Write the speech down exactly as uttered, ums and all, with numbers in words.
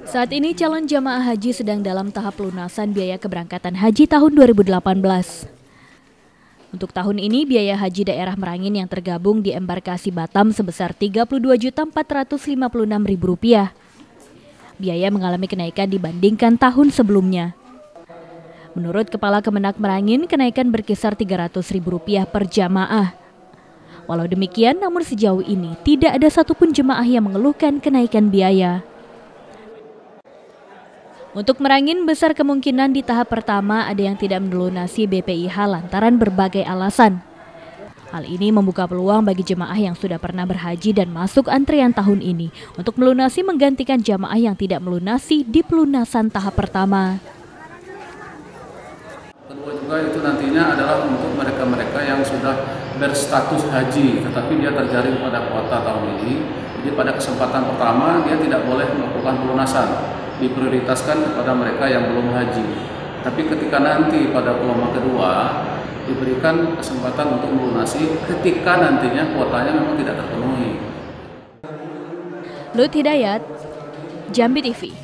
Saat ini calon jamaah haji sedang dalam tahap pelunasan biaya keberangkatan haji tahun dua ribu delapan belas. Untuk tahun ini, biaya haji daerah Merangin yang tergabung di embarkasi Batam sebesar tiga puluh dua juta empat ratus lima puluh enam ribu rupiah. Biaya mengalami kenaikan dibandingkan tahun sebelumnya. Menurut Kepala Kemenak Merangin, kenaikan berkisar tiga ratus ribu rupiah per jamaah. Walau demikian, namun sejauh ini tidak ada satupun jemaah yang mengeluhkan kenaikan biaya. Untuk Merangin, besar kemungkinan di tahap pertama ada yang tidak melunasi B P I H lantaran berbagai alasan. Hal ini membuka peluang bagi jemaah yang sudah pernah berhaji dan masuk antrean tahun ini untuk melunasi menggantikan jemaah yang tidak melunasi di pelunasan tahap pertama. Kedua juga itu nantinya adalah untuk mereka-mereka yang sudah berstatus haji, tetapi dia terjaring pada kuota tahun ini. Jadi pada kesempatan pertama dia tidak boleh melakukan pelunasan, diprioritaskan kepada mereka yang belum haji. Tapi ketika nanti pada gelombang kedua diberikan kesempatan untuk melunasi ketika nantinya kuotanya memang tidak terpenuhi. Lut Hidayat, Jambi T V.